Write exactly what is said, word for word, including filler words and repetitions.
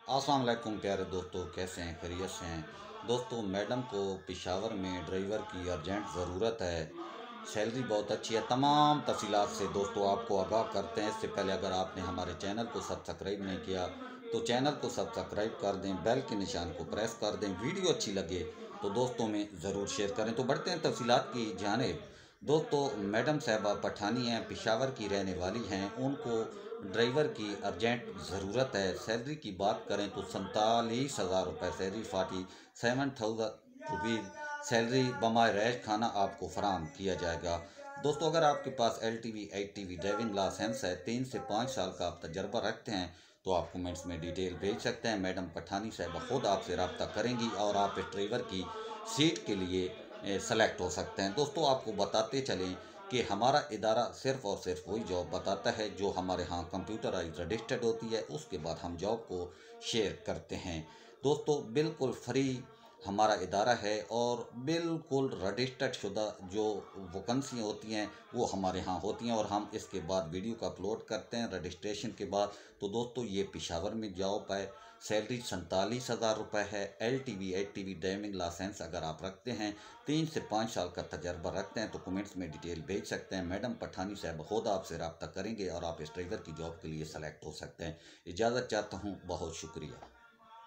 अस्सलाम वालेकुम प्यारे दोस्तों, कैसे हैं? खैरियत से हैं? दोस्तों, मैडम को पेशावर में ड्राइवर की अर्जेंट ज़रूरत है। सैलरी बहुत अच्छी है। तमाम तफसीलात से दोस्तों आपको आगाह करते हैं। इससे पहले अगर आपने हमारे चैनल को सब्सक्राइब नहीं किया तो चैनल को सब्सक्राइब कर दें, बेल के निशान को प्रेस कर दें। वीडियो अच्छी लगे तो दोस्तों में ज़रूर शेयर करें। तो बढ़ते हैं तफसीलात की जानिब। दोस्तों, मैडम साहबा पठानी हैं, पेशावर की रहने वाली हैं। उनको ड्राइवर की अर्जेंट ज़रूरत है। सैलरी की बात करें तो सैंतालीस हज़ार रुपये salary, forty seven thousand rupees salary बमाए रैश खाना आपको फराम किया जाएगा। दोस्तों, अगर आपके पास L T V H T V driving licence है, तीन से पाँच साल का आप तजर्बा रखते हैं तो आप कमेंट्स में डिटेल भेज सकते हैं। मैडम पठानी साहब खुद आपसे रब्ता करेंगी और आप इस ड्राइवर की सीट के लिए सेलेक्ट हो सकते हैं। दोस्तों, आपको बताते चलें कि हमारा इदारा सिर्फ़ और सिर्फ वही जॉब बताता है जो हमारे यहाँ कंप्यूटराइज रजिस्टर्ड होती है। उसके बाद हम जॉब को शेयर करते हैं। दोस्तों, बिल्कुल फ्री हमारा इदारा है और बिल्कुल रजिस्टर्ड शुदा जो वैकेंसी होती हैं वो हमारे यहाँ होती हैं और हम इसके बाद वीडियो का अपलोड करते हैं रजिस्ट्रेशन के बाद। तो दोस्तों, ये पेशावर में जॉब है। सैलरी सैंतालीस हज़ार रुपये है। L T V H T V driving licence अगर आप रखते हैं, तीन से पाँच साल का तजर्बा रखते हैं तो कमेंट्स में डिटेल भेज सकते हैं। मैडम पठानी साहब खुद आपसे रब्ता करेंगे और आप इस ड्राइवर की जॉब के लिए सेलेक्ट हो सकते हैं। इजाज़त चाहता हूँ। बहुत शुक्रिया।